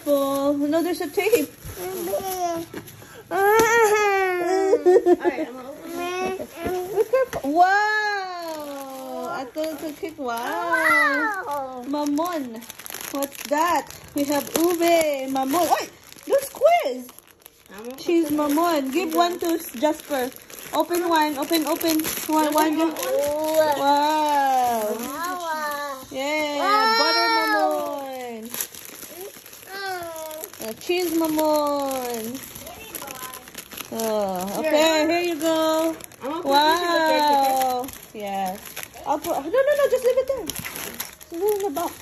careful. No, there's a tape. Alright, I'm gonna open it. Be careful. Wow! I thought to kick. Wow! Mamon. What's that? We have ube. Mamon. Wait! There's quiz. Cheese mamon. Give one to Jasper. Open one. Open. One. Wow. Yeah. Butter mamon. Cheese mamon. Oh, okay. Here you go. Wow. Yes. I'll put. No. Just leave it there. Just leave it in the box.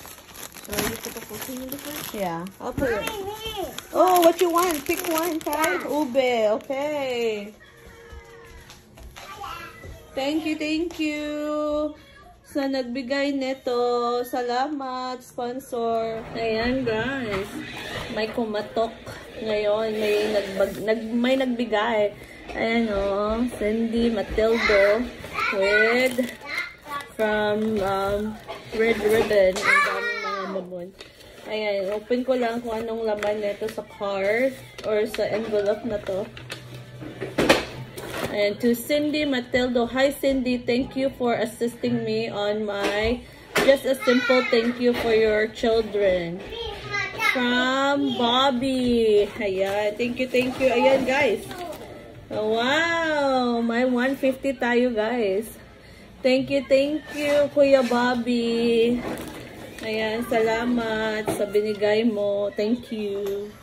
Yeah, I'll put it. Oh, what you want? Pick one, Kai. Ube. Okay. Thank you. Sa nagbigay nito. Salamat, sponsor. Ayan, guys. May kumatok ngayon. May nagbigay. Ayan, oh. Cindy Matildo with from Red Ribbon. Ang daming mga mamon. Ayan, open ko lang kung anong laman nito sa card or sa envelope na to. And to Cindy Matildo. Hi Cindy, thank you for assisting me on my just a simple thank you for your children. From Bobby. Ayan, thank you. Ayan guys. Oh, wow, may 150 tayo guys. Thank you Kuya Bobby. Ayan, salamat sa binigay mo. Thank you.